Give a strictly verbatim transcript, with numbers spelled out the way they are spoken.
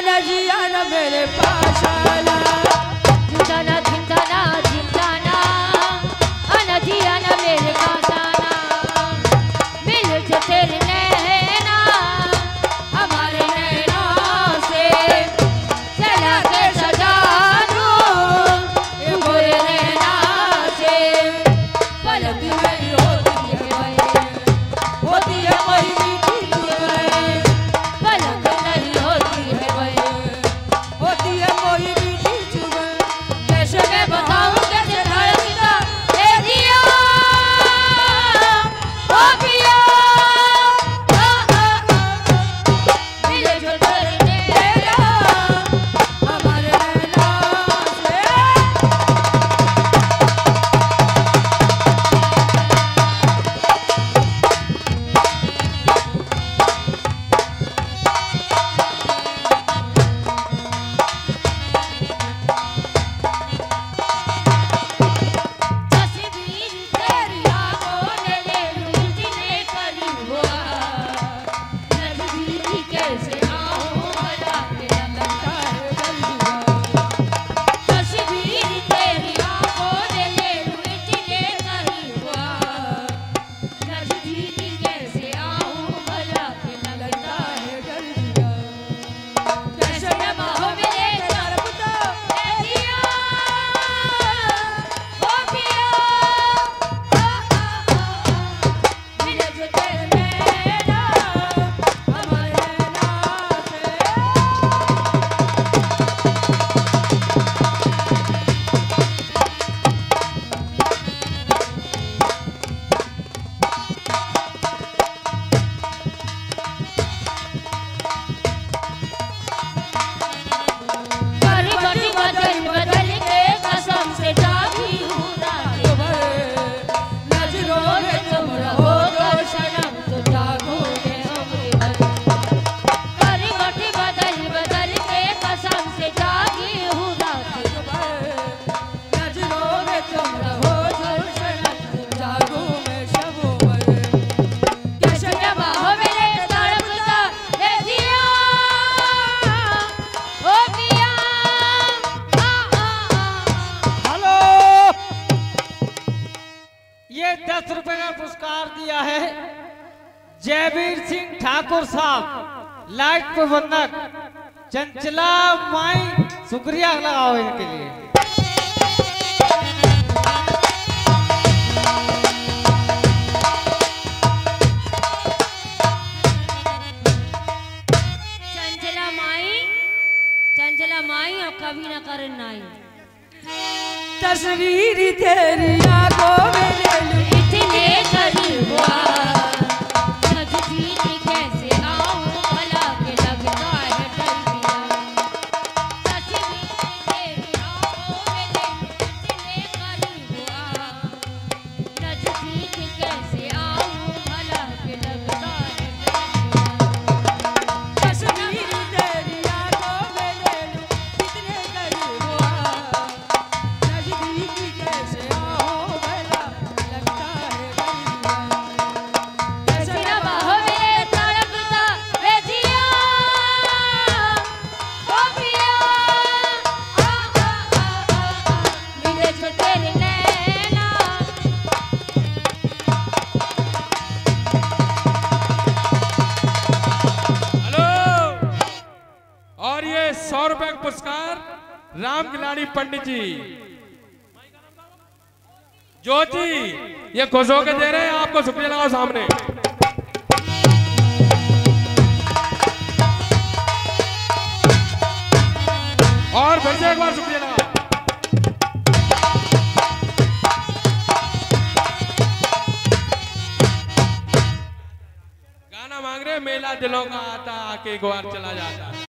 अनजिया न मेरे पास आना झिमझाना झिमझाना झिमझाना अनजिया न मेरे पास आना मिल जो तेरे नैना हमारे नैना से चला के सजा दूं ये गोरे नैना से पलक में होती है होती है कोई मीठी जुबान पलक नहीं होती है वही होती है कोई मीठी जुबान कैसे मैं बताऊं कैसे धड़कता ए दिया ओ पिया आ, आ, आ, मिले जो तेरे नैना हमारे नैना से तस्वीर तेरी आंखों ने ले लूं जिन्हें करी हुआ नजदीक कैसे आऊं भला मेरा लगता है गलुआ तस्वीर तेरी आंखों ने ले लूं जिन्हें करी हुआ नजदीक कैसे आऊं भला मेरा लगता है गलुआ कैसे मैं बाहों में ले तड़पता ए दिया ओ पिया आ, आ, आ, मिले जो तेरे नैना हमारे नैना से करी घटी बदल बदल के कसम से जागी हूँ रात नजरों में तुम रहो तो सनम तो जागो के हमरे घर करी घटी बदल बदल के कसम से जागी हूँ रात नजरों में तुम रहो तो सनम तो जागो मैं शबो भर कैसे मैं बाहों में ले तड़पता ए दिया ओ पिया आ, आ, आ, हेलो, ये दस रुपए का पुरस्कार दिया है जयवीर सिंह ठाकुर साहब, लाइट प्रबंधक, चंचला माई। शुक्रिया लगाओ इनके लिए। चंचला माई चंचला माई और कभी न करन नाई तस्वीर तेरी आंखों में ले लूं इतने करीब हुआ नजदीक कैसे आऊं भला के लगता है डर दिया तस्वीर तेरी आंखों में ले लूं इतने करीब हुआ नजदीक कैसे आऊं भला के लगता है डर दिया तस्वीर तेरी आंखों में ले लूं कितने करीब हुआ नजदीक कैसे आओ भला लगता है गलिया कैसे न बाहों में तड़पता ए जिया ओ पिया आ, आ, आ, आ, मिले जो तेरे नैना हेलो, और ये सौ रुपए का पुरस्कार राम गिलानी पंडित जी ज्योति ये खुश होकर दे रहे हैं आपको। शुक्रिया लगाओ सामने। और फिर से एक बार शुक्रिया लगाओ। गाना मांग रहे मेला दिलों का आता आके एक बार चला जाता।